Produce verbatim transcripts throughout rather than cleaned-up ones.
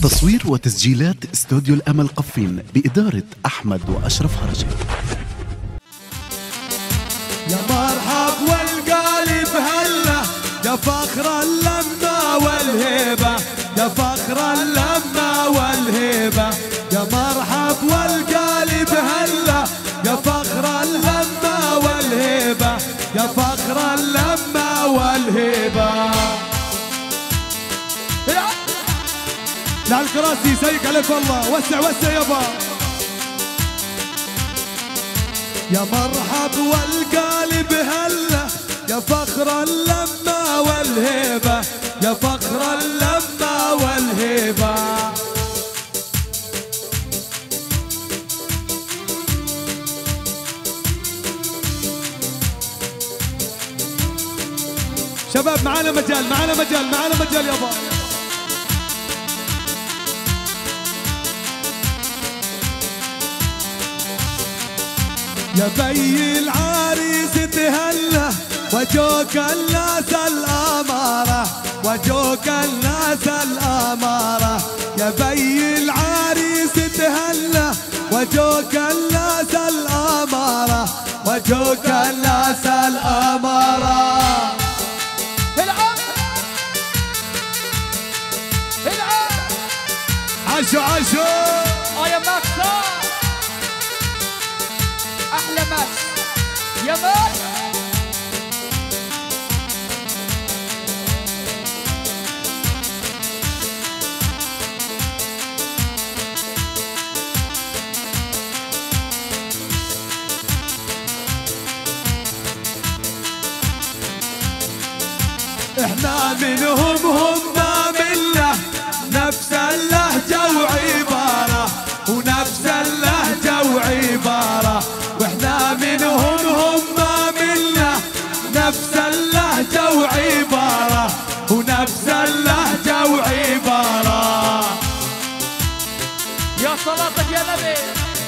تصوير وتسجيلات استوديو الأمل قفين بإدارة أحمد وأشرف هرجي. يا مرحب والقالب هلا، يا فخر اللمة والهيبة، يا فخر اللمة والهيبة، يا مرحب والقالب هلا، يا فخر اللمة والهيبة، يا فخر اللمة والهيبة. لا الكراسي يسيك عليك والله، وسع وسع يابا. يا مرحب والقالب هلا، يا فخر اللمة والهيبة، يا فخر اللمة والهيبة. شباب معانا مجال، معانا مجال، معانا مجال يابا. يا بي العريس تهلا، وجوك الناس الأمارة، وجوك الناس الأمارة. يا بي العريس تهلا، وجوك الناس الأمارة، وجوك الناس الأمارة. العب العب عشو عشو يا مكسر، أحلى ماكس يا ماكس. احنا منهم هم منا، نفس اللهجة وعبارة، ونفس اللهجة وعبارة. واحنا منهم هم منا، نفس اللهجة وعبارة، ونفس اللهجة وعبارة. يا صلاتك يا نبي.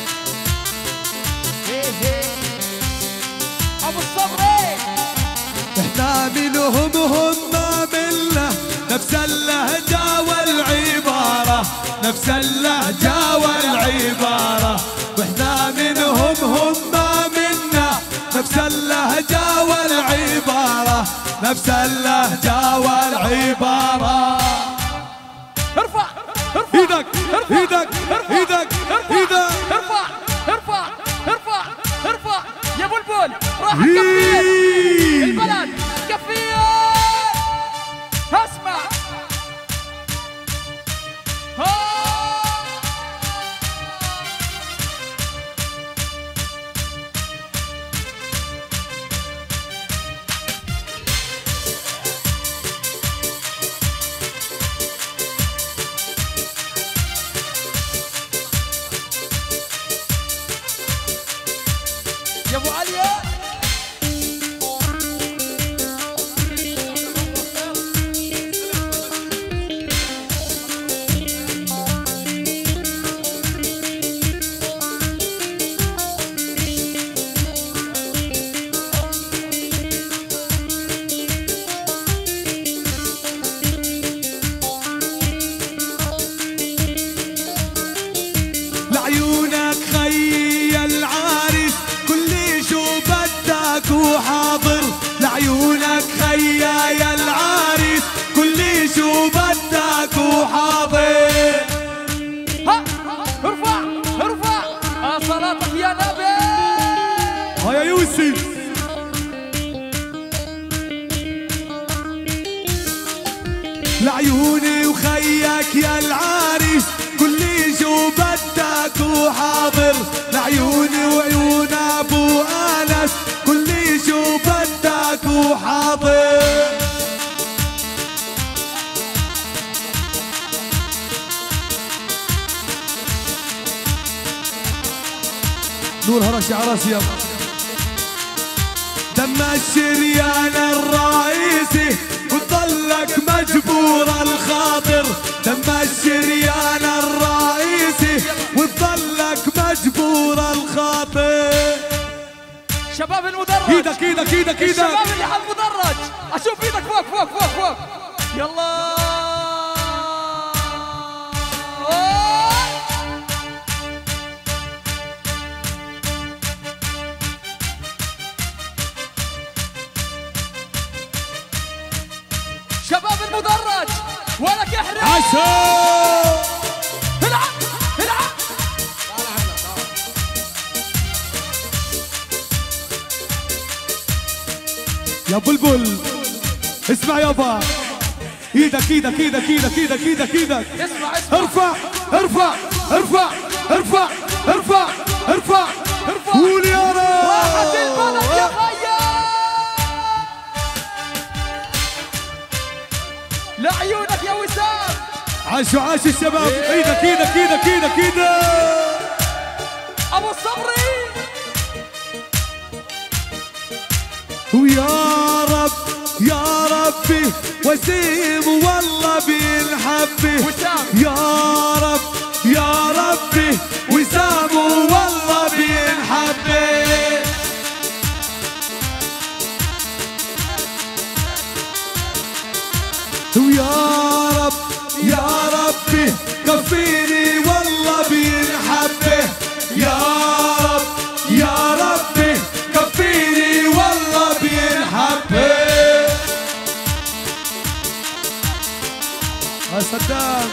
هي هي أبو الصبري. احنا منهم هم منا، نفس اللهجة والعبارة، نفس اللهجة والعبارة. واحنا منهم هم منا، نفس اللهجة والعبارة، نفس اللهجة والعبارة. ارفع ارفع ايدك ايدك ايدك ايدك، ارفع ارفع ارفع ارفع يا بلبل. راح كفيل البلد، كفيل. اسمع يا ابو عليا. لعيونك خي العارس، كل شو بدك وحاضر. لعيونك خي يا العارس، كل شو بدك وحاضر. ها ارفع ارفع صلاتك يا نبي. ها يا يوسف. لعيوني وخيك يا العارس، كل شو بدك وحاضر. لعيوني وعيون ابو انس، كل شو بدك وحاضر. نور هرش على راسي يلا. دم الشريان الرئيسي، وتضلك مجبور الخاطر. دم الشريان الرئيسي، وتضلك مجبور الخاطر. شباب المدرج، ايدك ايدك ايدك ايدك. الشباب اللي على المدرج، اشوف ايدك فوق فوق فوق فوق. يلا ولك يحرق عشو العب العب يا بلبل اسمع يابا ايدك ايدك ايدك ايدك ايدك ايدك ايدك اسمع اسمع ارفع ارفع ارفع ارفع ارفع ارفع ارفع قول يا راحت البلد يا رب خيا لعيونك يا وسام عاشوا عاش الشباب ايدك ايدك ايدك ايدك ايدك ابو الصبري ويا رب يا ربي وسيم والله بينحبه وسام يا رب يا ربي وسام والله بينحبه ويا رب يا ربي كفيني والله بينحبه يا رب يا ربي كفيني والله بينحبه يا صدام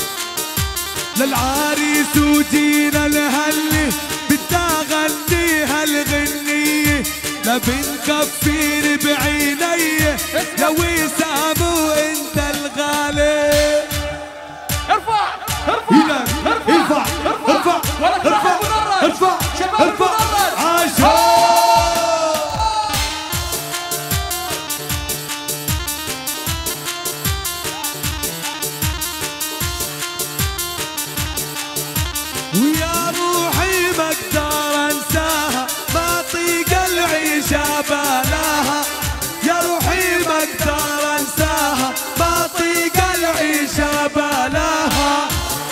للعريس وجينا لهلي بدي اغنيها الغنية لا بنكفيني بعيني يا وسام وانت الغالي ارفع ارفع ايدك ارفع ارفع ولك ارفع راح المدرج ارفع شباب ارفع المدرج عاشوا ويا روحي ما اقدر انساها ما طيق العيشة بلاها يا روحي ما اقدر انساها ما طيق العيشة بلاها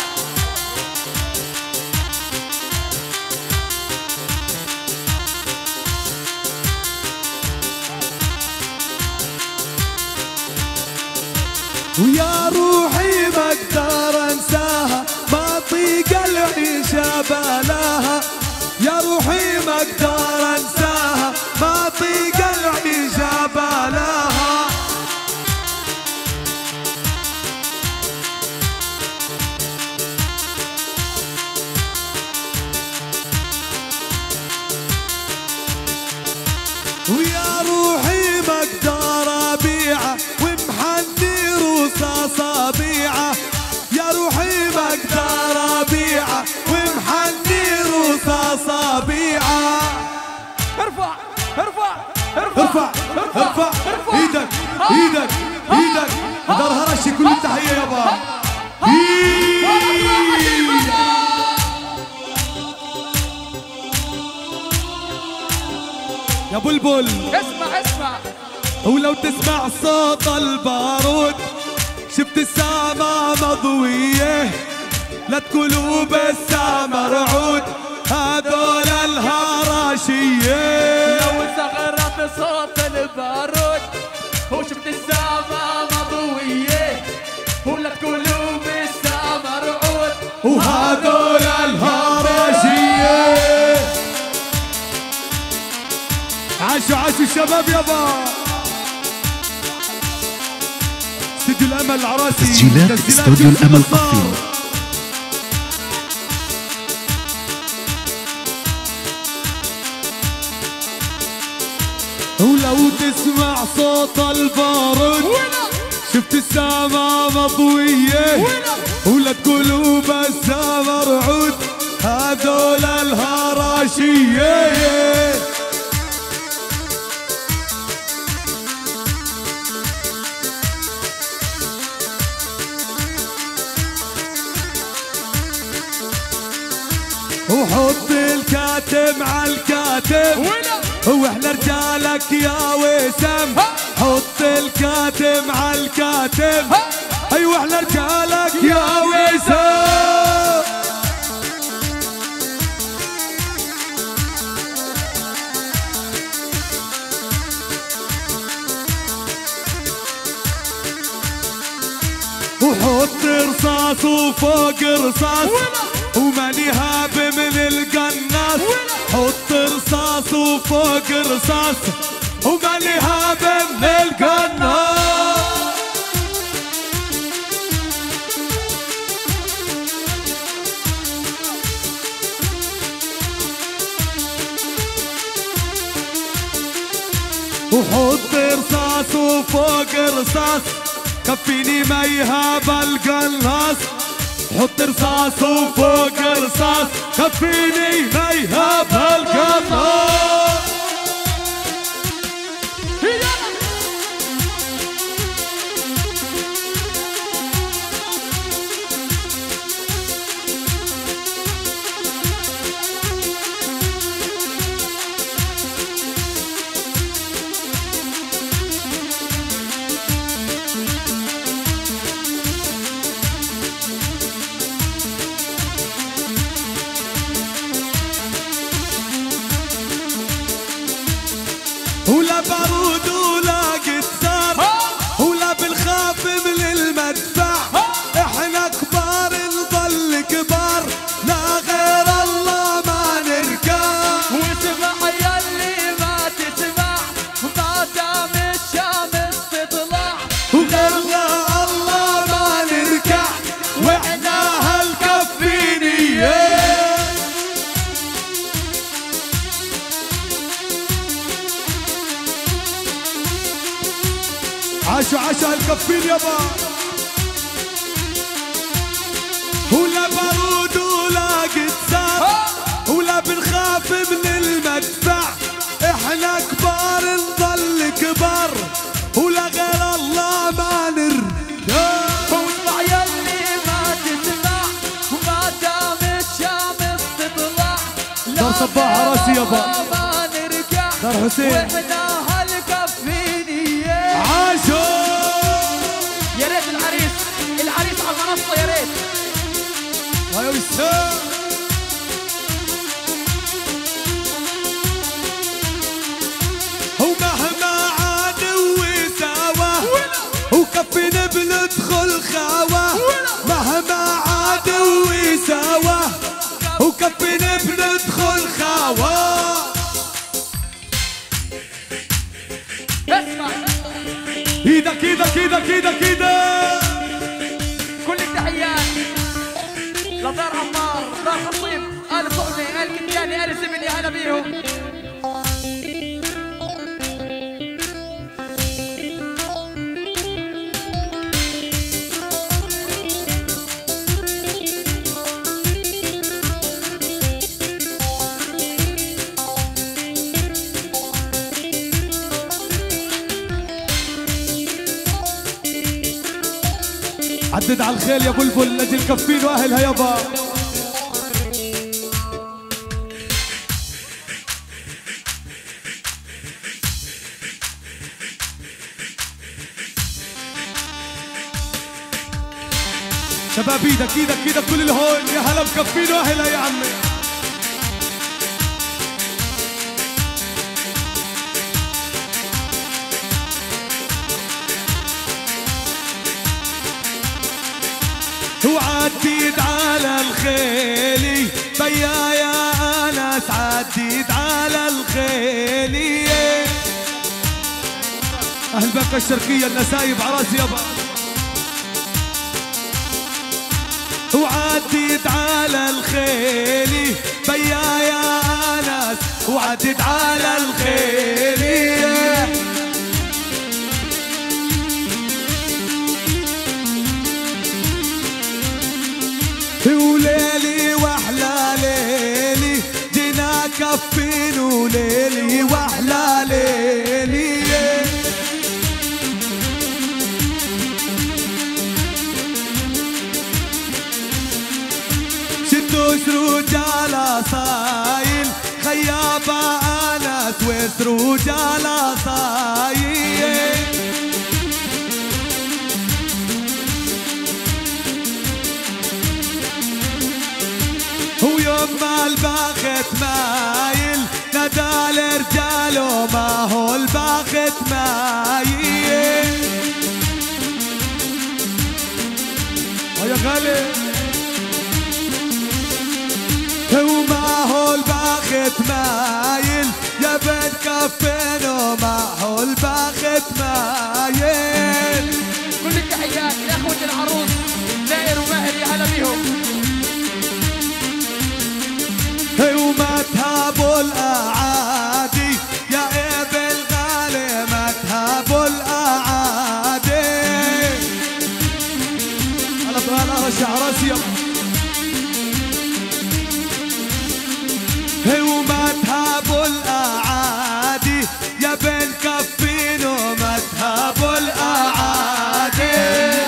ويا روحي ما اقدر انساها ما طيق العيشة بلاها يا روحي ما اقدر انساها ما طيق العيشة بلاها ويا روحي ما اقدر ابيعه ومحني رصاص ابيعه يا روحي ما اقدر ابيعه ومحني رصاص ابيعه ارفع ارفع ارفع ارفع ايدك ايدك ايدك دارها رشي كل التحيه يابا يا بلبل اسمع اسمع ولو تسمع صوت البارود شفت السما مضوية لا تقولوا بس مرعود هذول الهراشية لو صغرت صوت البارود وشفت السما مضوية ولا تقولوا بس مرعود وهذول الهراشية عاشوا عاشوا الشباب يابا استوديو الامل العراسي تسجيلات استوديو الامل قفين ولو تسمع صوت البارود شفت السما مضوية ولا تقولوا بس مرعود هذول الهراشية وحط الكاتم على الكاتم واحنا رجالك يا وسام حط الكاتم على الكاتم ايوه احنا رجالك يا وسام وحط رصاص وفوق رصاص وماني هاب من القناص حط رصاص وفوق رصاص وماني هاب من القناص وحط رصاص وفوق رصاص كفيني ما يهاب القناص. حط رصاص وفوق رصاص كفيني ما يهاب القناص. ولا بارود ولا قتال ولا بنخاف من المدفع. احنا كبار نظل كبار لا غير الله ما نركع. واسمع يلي ما تسمع ما دام الشمس تطلع وغير الله ما نركع واحنا هالكفينية. عاشوا عاشوا هالكفين يابا. ولا بارود ولا قتال ولا بنخاف من المدفع. احنا كبار نضل كبار ولا غير الله ما نرجع. واسمع يلي ما تسمع وما دام الشمس تطلع دار صباح راسي يابا. ما نرجع دار حسين واحنا هالكفينية. عاشوا يا ريت العريس العريس على المنصة يا ريت. هاي وسام ومهما عاد وساوى وكفينا بندخل خاوة. مهما عاد وساوى وكفينا بندخل خاوة. اسمع ايدك ايدك ايدك ايدك ايدك. كل التحيات لدار عمار دار خطيب آل صحبي آل كتاني آل زبن يا هلا بيهم. عدد على الخيل يا بلبل لاجل كفين واهلها يابا. شباب ايدك ايدك ايدك كل الهون يا هلا مكفين واهلها يا عمي. وعديت على الخيلي بيا يا انس عديت على الخيلي. اهل بكة الشرقية النسايب عراسي يابا. وعديت على الخيلي بيا يا انس وعديت على الخيلي. وليلي واحلى ليلي جينا كفين وليلي واحلى ليلي. شدوا سروج على صايل خيابة انس وسروج على صايل. ويوم ما الباخت مايل نادى الرجال وما هو الباخت مايل. يا غالي وما هو الباخت مايل يا بنت كفين وما هو الباخت مايل. كل التحيات لاخوة العروس نائر وماهر يا هلا بيهم. وما تهابوا الاعادي يا ابن الغالي رشا عراسي وما تهابوا الأعادي يا بن كفين وما تهابوا الأعادي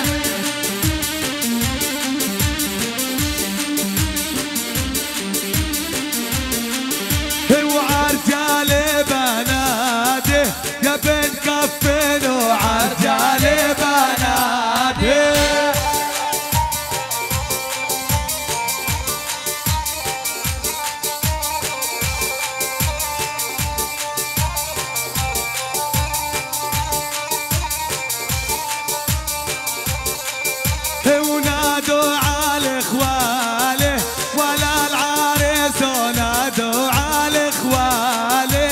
وعرجال بنادي يا بن كفين وعرجال بنادي ونادوا على اخواله ولا العريس ونادوا على اخواله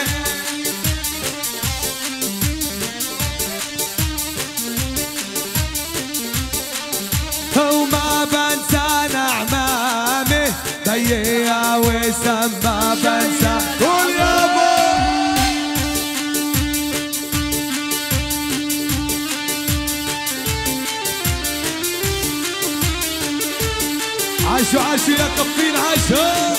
وما بنسى نعمامي ضيع وسم ما بنسى قول يابا عاشوا عاشوا يا كفين عاشوا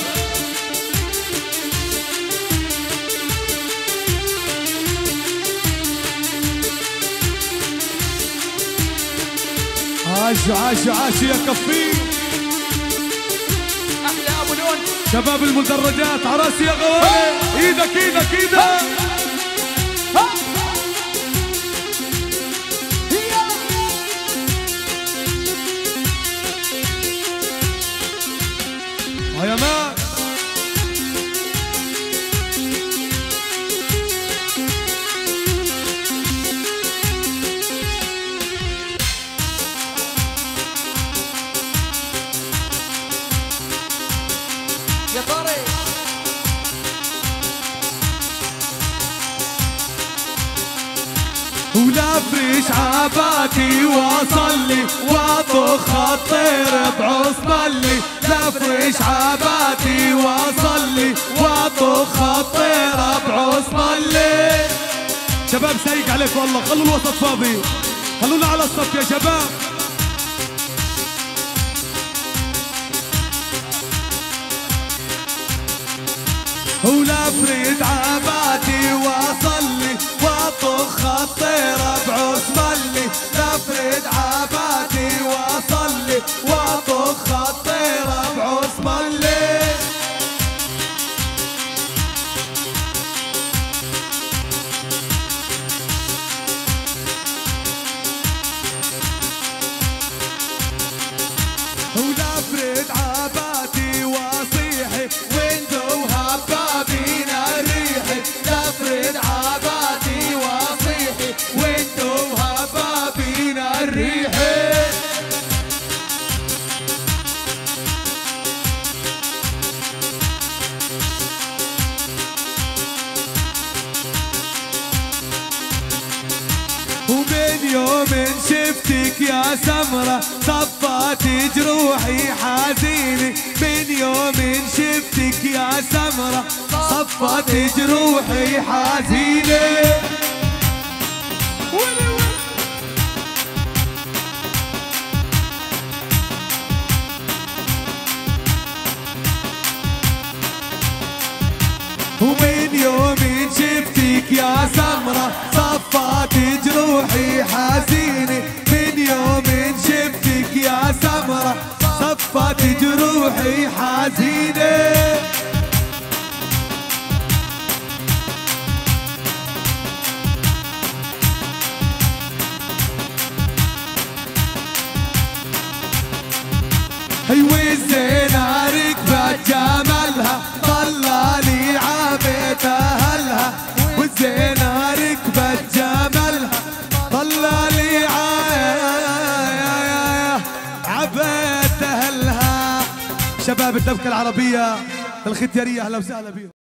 عاشوا عاشوا عاشوا يا كفين احلى ابو لون شباب المدرجات عراسي يا غوالي ايدك ايدك ايدك يا مان يا طارق ولا فريش عباتي واصلي واطخ الطير بعصبلي لا فريش عباتي واصلي واطخ الطير بعصبلي شباب سايق عليك والله خلوا الوسط فاضي خلونا على الصف يا شباب ولا فريد عباتي واصلي واطخ الطير بعصبلي لا فريد عباتي واصلي واطخ الطير بعصبلي ولا فريد عباتي واصيحي وانتو هبابين الريحي لا فريد عباتي واصيحي وانتو هبابين الريحي ومن يوم شفتك يا سمرة صفات جروحي حزيني من يوم شفتك يا سمرة صفات جروحي حزيني ومن يوم شفتك يا سمرة صفات جروحي حزيني من يوم شفتك يا سمرة صفات جروحي حزيني والزينة ركبت جمالها ضلالي عبيت أهلها والزينة ركبت جمالها ضلالي عبيت أهلها شباب الدبكة العربية الختيارية أهلا وسهلا بيهم.